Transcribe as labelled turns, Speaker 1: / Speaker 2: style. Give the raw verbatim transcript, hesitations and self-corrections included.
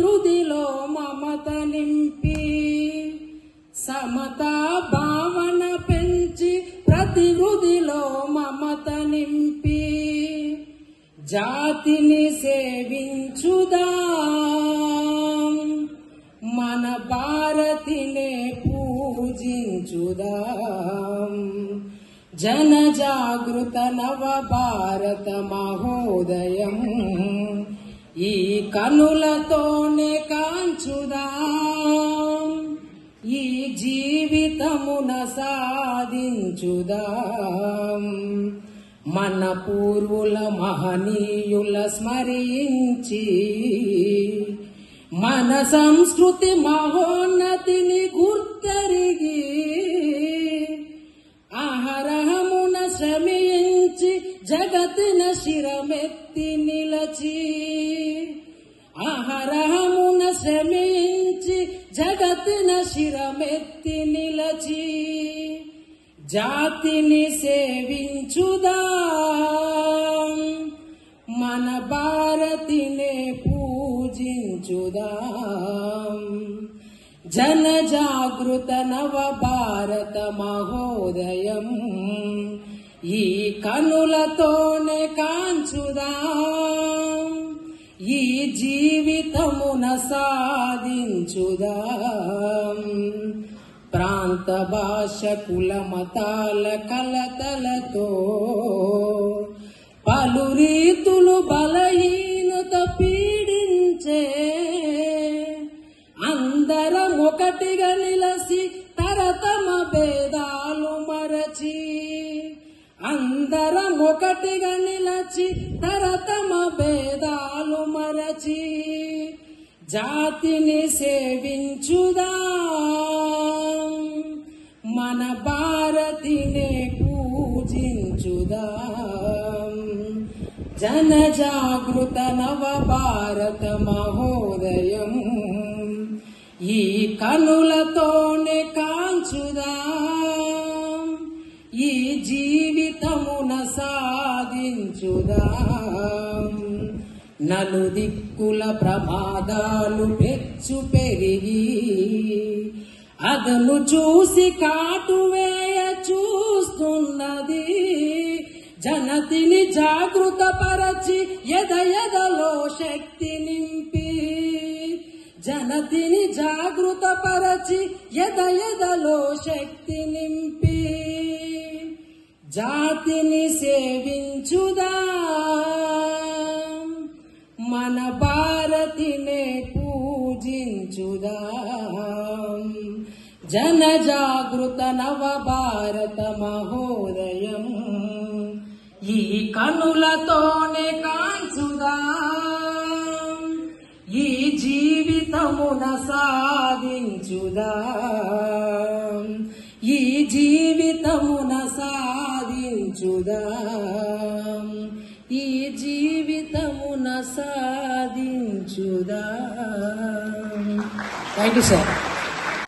Speaker 1: హృదిలో మమత నింపి సమతా భావన పెంచి ప్రతి హృదిలో మమత నింపి జాతిని సేవించుదాం మన భారతినే పూజించుదాం జన జాగృత నవ భారత మహోదయం ఈ కనులతోనే కాంచుదాం ఈ జీవితమున సాధించుదాం మన పూర్వుల మహనీయుల స్మరించి మన సంస్కృతి మహోన్నతిని గుర్తెరిగి ఆహరహమున శ్రమించి జగతిన శిరమెత్తి నిలచి ఆహరహమున శ్రమించి జగతిన శిరమెత్తి నిలచి జాతిని సేవించుదాం మన భారతినే పూజించుదాం జన జాగృత నవ భారత మహోదయం ఈ కనులతోనే కాంచుదాం ఈ జీవితమున సాధించుదాం ప్రాంత భాష కుల మతాల కలతలతో పలు రీతులు బలహీనత పీడించే అందరం ఒకటిగా నిలసి తరతమ భేదాలు మరచి అందరం ఒకటిగా నిలచి తరతమ భేదాలు మరచి జాతిని సేవించుదాం మన భారతినే పూజించుదాం జన జాగృత నవ భారత మహోదయం ఈ కనులతోనే కాంచుదాం ఈ జీవితమున సాధించుదాం నలుదిక్కుల ప్రమాదాలు పెచ్చు పెరిగి అదను చూసి కాటువేయ చూస్తున్నది జనతిని జాగృత పరచి ఎద ఎదలో శక్తి నింపి జనతిని జాగృత పరచి ఎద ఎదలో శక్తి నింపి జాతిని సేవించుదాం మన భారతినే పూజించుదాం జన జాగృత నవ భారత మహోదయం ఈ కనులతోనే కాంచుదాం ఈ జీవితమున సాధించుదాం ఈ జీవితమున సాధించుదాం ఈ జీవితమున సాధించుదాం. Thank you sir.